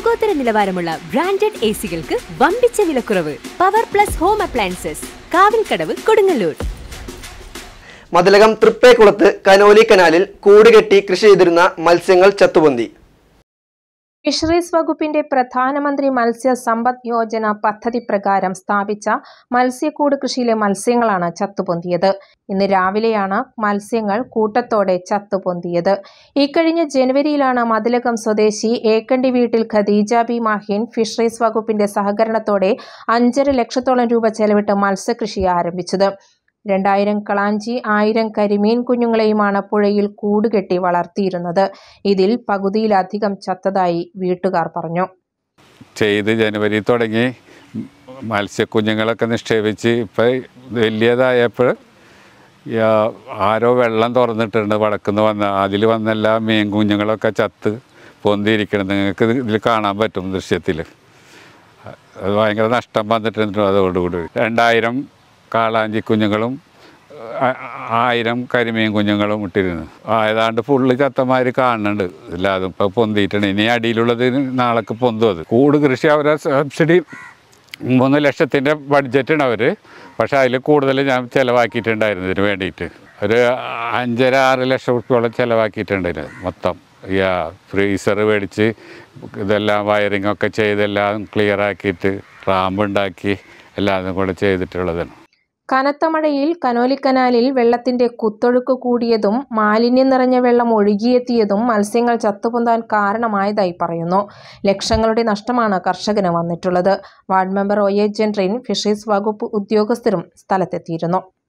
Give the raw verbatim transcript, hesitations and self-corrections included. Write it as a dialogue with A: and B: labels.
A: ലോകോത്തര നിലവാരമുള്ള branded A സികൾക്ക് വമ്പിച്ച വിലക്കുറവ്. Power plus home appliances, Kavilkadavu, Kodungallur.
B: Mathilakam തൃപ്പേക്കുളത്ത് കനോലി കനാലിൽ കൂടുകെട്ടി കൃഷി ചെയ്തിരുന്ന മത്സ്യങ്ങൾ ചത്തുപൊന്തി.
C: ഫിഷറീസ് വകുപ്പിന്റെ പ്രധാനമന്ത്രി മത്സ്യ സമ്പദ് യോജന പദ്ധതി പ്രകാരം സ്ഥാപിച്ച മത്സ്യക്കൂട് കൃഷിയിലെ മത്സ്യങ്ങളാണ് ചത്തുപൊന്തിയത്. ഇന്ന് രാവിലെയാണ് മത്സ്യങ്ങൾ കൂട്ടത്തോടെ ചത്തുപൊന്തിയത്. ഇക്കഴിഞ്ഞ ജനുവരിയിലാണ് മതിലകം സ്വദേശി ഏക്കണ്ടി വീട്ടിൽ ഖദീജ ബി മാഹിൻ ഫിഷറീസ് വകുപ്പിന്റെ സഹകരണത്തോടെ അഞ്ചര ലക്ഷത്തോളം രൂപ ചെലവിട്ട് മത്സ്യകൃഷി ആരംഭിച്ചത്. രണ്ടായിരം കളാഞ്ചി, ആയിരം കരിമീൻ കുഞ്ഞുങ്ങളെയുമാണ് പുഴയിൽ കൂടുകെട്ടി വളർത്തിയിരുന്നത്. ഇതിൽ പകുതിയിലധികം ചത്തതായി വീട്ടുകാർ പറഞ്ഞു.
D: ചെയ്ത് ജനുവരി തുടങ്ങി മത്സ്യക്കുഞ്ഞുങ്ങളൊക്കെ നിക്ഷേപിച്ച് ഇപ്പം വലിയതായപ്പോൾ ആരോ വെള്ളം തുറന്നിട്ടുണ്ട് വടക്കുന്ന് വന്ന അതിൽ വന്നെല്ലാ മീൻ കുഞ്ഞുങ്ങളൊക്കെ ചത്ത് പൊന്തിയിരിക്കണം. നിങ്ങൾക്ക് ഇതിൽ കാണാൻ പറ്റും ദൃശ്യത്തിൽ. അത് ഭയങ്കര നഷ്ടം വന്നിട്ടുണ്ട്. അതോടുകൂടി രണ്ടായിരം കാളാഞ്ചി കുഞ്ഞുങ്ങളും ആയിരം കരിമീൻ കുഞ്ഞുങ്ങളും ഇട്ടിരുന്നു. ഏതാണ്ട് ഫുള്ള് ചത്തമാര് കാണുന്നുണ്ട്. ഇല്ലാതും ഇപ്പം പൊന്തിയിട്ടുണ്ട്. ഇനി അടിയിലുള്ളത് നാളേക്ക് പൊന്തും. അത് കൂട് കൃഷി അവരെ സബ്സിഡി മൂന്ന് ലക്ഷത്തിൻ്റെ ബഡ്ജറ്റാണ് അവർ. പക്ഷേ അതിൽ കൂടുതൽ ഞാൻ ചിലവാക്കിയിട്ടുണ്ടായിരുന്നു ഇതിന് വേണ്ടിയിട്ട്. ഒരു അഞ്ചര ആറ് ലക്ഷം റുപ്യോളം ചിലവാക്കിയിട്ടുണ്ടായിരുന്നു മൊത്തം. ഈ ഫ്രീസർ മേടിച്ച് ഇതെല്ലാം വയറിങ്ങൊക്കെ ചെയ്തെല്ലാം ക്ലിയർ ആക്കിയിട്ട് റാമ്പ് ഉണ്ടാക്കി എല്ലാതും കൂടെ ചെയ്തിട്ടുള്ളതാണ്.
C: കനത്ത മഴയിൽ കനോലി കനാലിൽ വെള്ളത്തിന്റെ കുത്തൊഴുക്ക് കൂടിയതും മാലിന്യം നിറഞ്ഞ വെള്ളം ഒഴുകിയെത്തിയതും മത്സ്യങ്ങൾ ചത്തുപൊന്താൻ കാരണമായതായി പറയുന്നു. ലക്ഷങ്ങളുടെ നഷ്ടമാണ് കർഷകന് വന്നിട്ടുള്ളത്. Ward member O A Jentrin, fisheries വകുപ്പ് ഉദ്യോഗസ്ഥരും സ്ഥലത്തെത്തിയിരുന്നു.